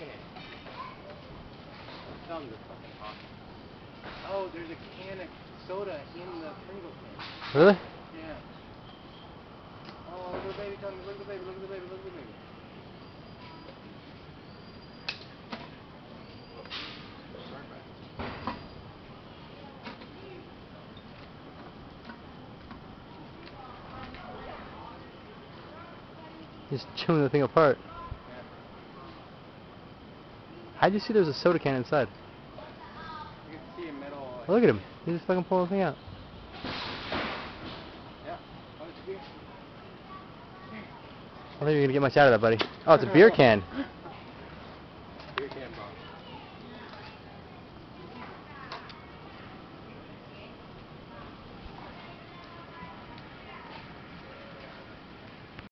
Tell him to fucking talk. Oh, there's a can of soda in the Pringle can. Really? Yeah. Oh, look at the baby, Tony. Look at the baby, look at the baby, look at the baby. He's chewing the thing apart. Yeah. How'd you see there's a soda can inside? You can see a metal. Look at him. He's just fucking pulling the thing out. Yeah. Oh, it's a beer. I don't think you're gonna get much out of that, buddy. Oh, it's a beer can.